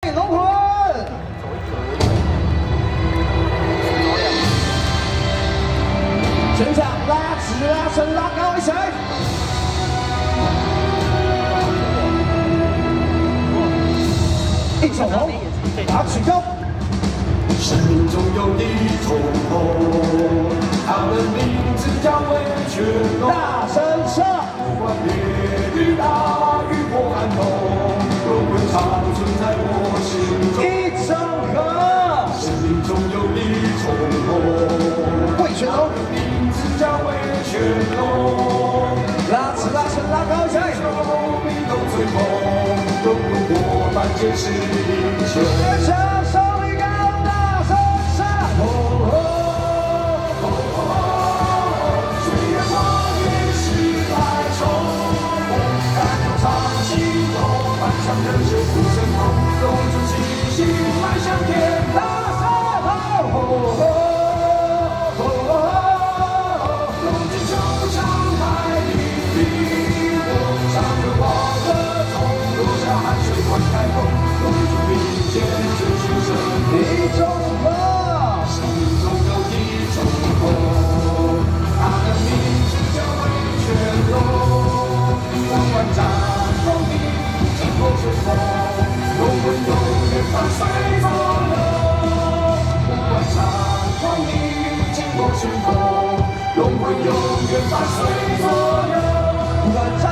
龙魂。全场拉直拉伸拉高一起来。一手红，拿起高。生命中有一种红，它的名字叫威权龙。大声唱。不管烈日大雨或寒冬，龙魂长存在我心中。一整合。生命中有一种红，威权龙。名字叫威权龙。拉直拉伸拉高起来。生命都最红，龙魂多半皆是英雄。人生不成功，龙出气息，迈向天大山头。龙进球场，海里冰，上个王的钟，落下汗水换开风，龙出并肩，追寻生命中梦。生命中有一种风，它的名字叫威权龙，光环绽放地。经过吹风，龙魂永远伴随左右。不管战光明，经过吹风，龙魂永远伴随左右。不管